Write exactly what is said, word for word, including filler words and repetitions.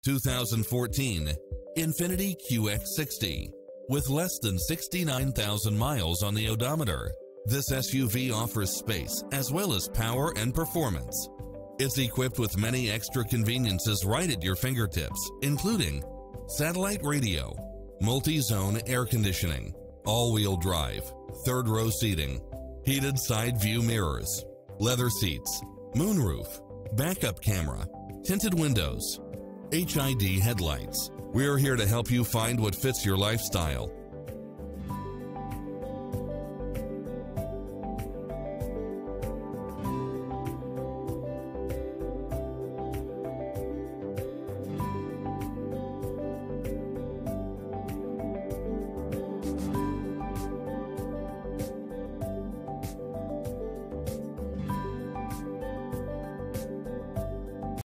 two thousand fourteen INFINITI Q X sixty. With less than sixty-nine thousand miles on the odometer, this S U V offers space as well as power and performance. It's equipped with many extra conveniences right at your fingertips, including satellite radio, multi-zone air conditioning, all-wheel drive, third-row seating, heated side view mirrors, leather seats, moonroof, backup camera, tinted windows, H I D headlights. We're here to help you find what fits your lifestyle